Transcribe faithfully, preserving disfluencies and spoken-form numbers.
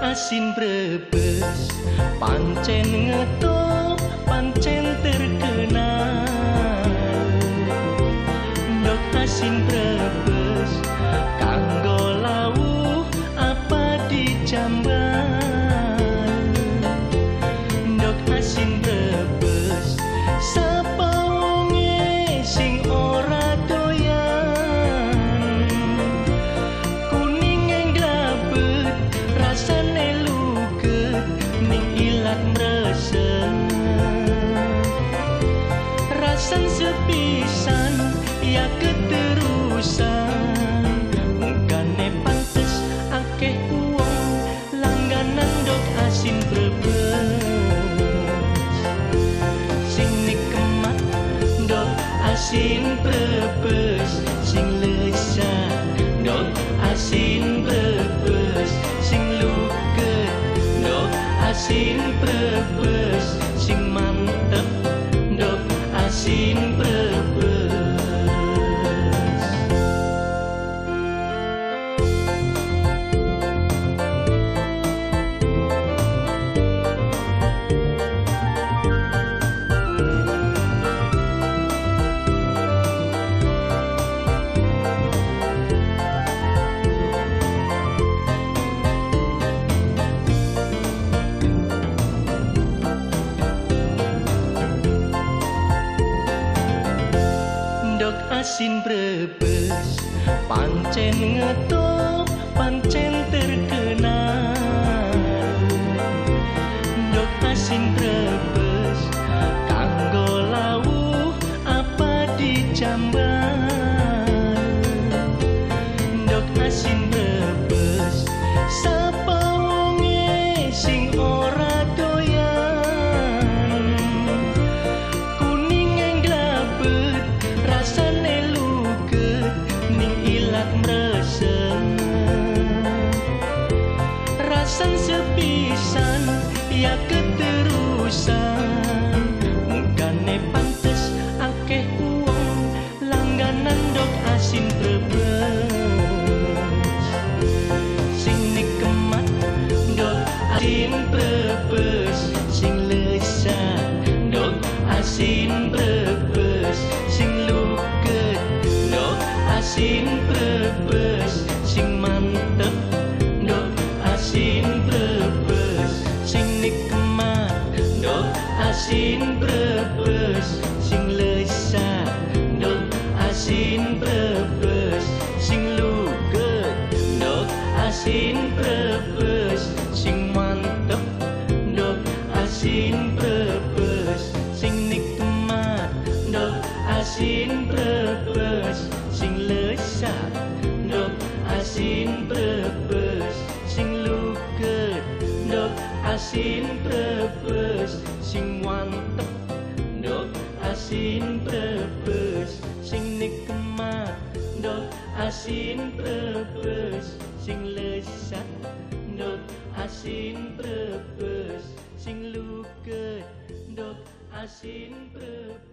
asin brebes pancen ngetop pancen terkenal ndok asin brebes kanggo lawuh apa dijamban ndok asin brebes sapa wonge sing ora doyan kuning englabet rasane luget ning ilat mresem rasan sepisan ya keterusan mungkane pantes akeh wong langganan ndok asin brebes sing nikmat ndok asin brebes sing lezat ndok asin brebes sing luget ndok asin brebes sing mantep ndok asin brebes asin brebes pancen ngetop pancen terkenal ndok asin brebes kanggo lawuh apa dijamban ndok asin brebes sapa wonge sing ora doyan kuning englabet rasane mresem rasan sepisan ya keterusan mungkane pantes akeh wong langganan ndok asin brebes sing nikmat ndok asin brebes sing lezat ndok asin brebes sing luget ndok asin brebes sing mantep ndok asin brebes sing nikmat ndok asin brebes sing lezat ndok asin brebes sing luget ndok asin brebes sing mantep ndok asin brebes sing nikmat ndok asin brebes sing lezat ndok asin brebes sing luget ndok asin brebes sing mantep ndok asin brebes sing nikmat ndok asin brebes sing lezat ndok asin brebes sing luget ndok asin brebes